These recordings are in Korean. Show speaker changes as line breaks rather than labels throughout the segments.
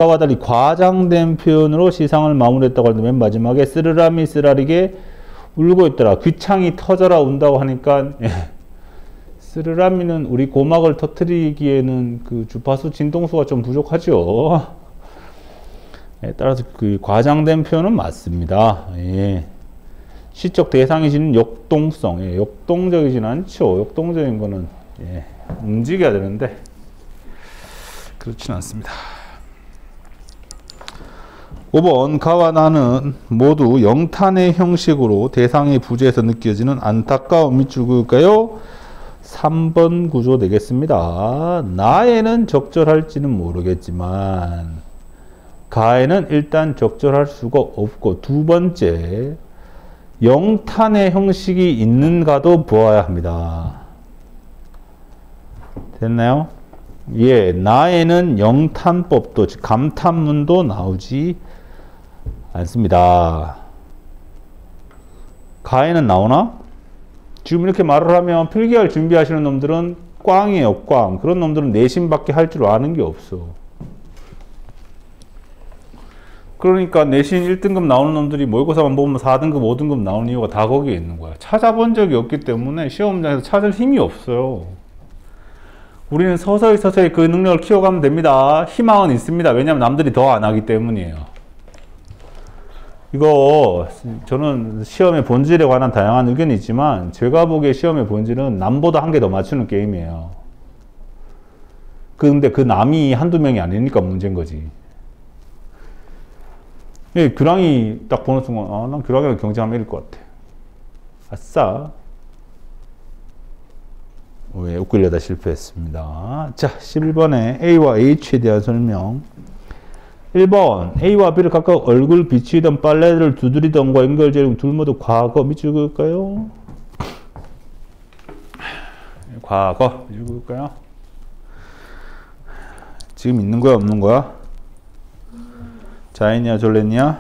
아까와 달리 과장된 표현으로 시상을 마무리했다고 하는데 맨 마지막에 쓰르라미 쓰라리게 울고 있더라. 귀창이 터져라 운다고 하니까 쓰르라미는 우리 고막을 터뜨리기에는 그 주파수 진동수가 좀 부족하죠. 따라서 그 과장된 표현은 맞습니다. 시적 대상이 지닌 역동성, 역동적이진 않죠. 역동적인 거는 움직여야 되는데 그렇진 않습니다. 5번 가와 나는 모두 영탄의 형식으로 대상의 부재에서 느껴지는 안타까움 밑줄 그을까요? 3번 구조 되겠습니다. 나에는 적절할지는 모르겠지만 가에는 일단 적절할 수가 없고, 두 번째 영탄의 형식이 있는가도 보아야 합니다. 됐나요? 나에는 영탄법도 즉 감탄문도 나오지 않습니다. 가에는 나오나? 지금 이렇게 말을 하면 필기할 준비하시는 놈들은 꽝이에요, 꽝. 그런 놈들은 내신밖에 할 줄 아는 게 없어. 그러니까 내신 1등급 나오는 놈들이 모의고사만 보면 4등급, 5등급 나오는 이유가 다 거기에 있는 거야. 찾아본 적이 없기 때문에 시험장에서 찾을 힘이 없어요. 우리는 서서히 그 능력을 키워가면 됩니다. 희망은 있습니다. 왜냐하면 남들이 더 안 하기 때문이에요. 이거 저는 시험의 본질에 관한 다양한 의견이 있지만 제가 보기에 시험의 본질은 남보다 한 개 더 맞추는 게임이에요. 근데 그 남이 한두 명이 아니니까 문제인 거지. 규랑이 딱 보는 순간 난 규랑이랑 경쟁하면 이길 것 같아. 아싸. 왜 웃기려다 실패했습니다. 자, 11번에 A와 H에 대한 설명. 1번 A와 B를 각각 얼굴 비치던 빨래를 두드리던과 연결제를 둘 모두 과거 밑줄 그을까요? 과거 밑줄 그을까요? 지금 있는 거야 없는 거야? 자인이야 졸렌이야?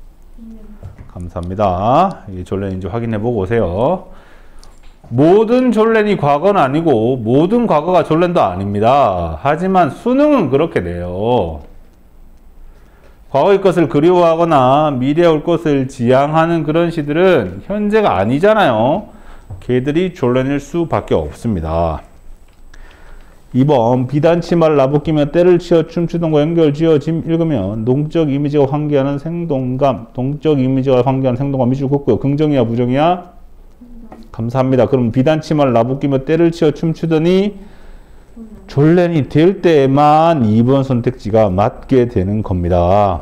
감사합니다. 이 졸렌인지 확인해 보고 오세요. 모든 졸렌이 과거는 아니고 모든 과거가 졸렌도 아닙니다. 하지만 수능은 그렇게 돼요. 과거의 것을 그리워하거나 미래에 올 것을 지향하는 그런 시들은 현재가 아니잖아요. 걔들이 졸렌일 수밖에 없습니다. 2번 비단치마를 나부끼며 때를 치어 춤추던 거 연결 지어짐 읽으면 동적 이미지가 환기하는 생동감, 동적 이미지가 환기하는 생동감 밑줄 긋고요. 긍정이야 부정이야? 감사합니다. 그럼 비단치마를 나부끼며 때를 치어 춤추더니 졸렌이 될 때만 2번 선택지가 맞게 되는 겁니다.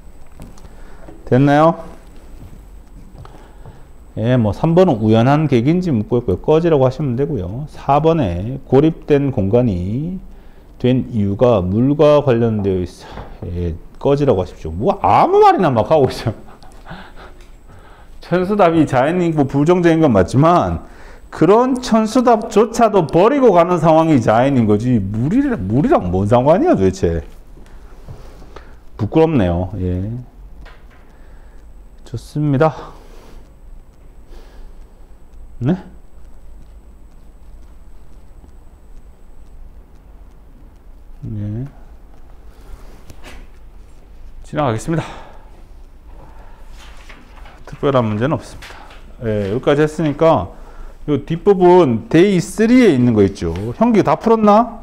됐나요? 뭐 3번은 우연한 계기인지 묻고 있고요. 꺼지라고 하시면 되고요. 4번에 고립된 공간이 된 이유가 물과 관련되어 있어. 꺼지라고 하십시오. 뭐 아무 말이나 막 하고 있어요. 천수답이 자연이고 부정적인 건 맞지만 그런 천수답조차도 버리고 가는 상황이 자연인 거지 물이랑 뭔 상관이야 도대체. 부끄럽네요. 좋습니다. 네? 지나가겠습니다. 특별한 문제는 없습니다. 여기까지 했으니까 요 뒷부분 데이 3에 있는 거 있죠. 형기 다 풀었나?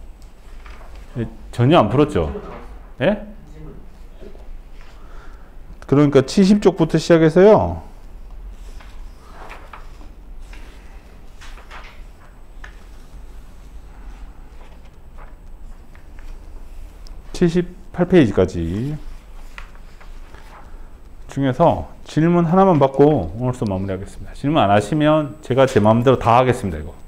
전혀 안 풀었죠. 그러니까 70쪽부터 시작해서요. 78페이지까지 중에서 질문 하나만 받고 오늘 수업 마무리하겠습니다. 질문 안 하시면 제가 제 마음대로 다 하겠습니다. 이거.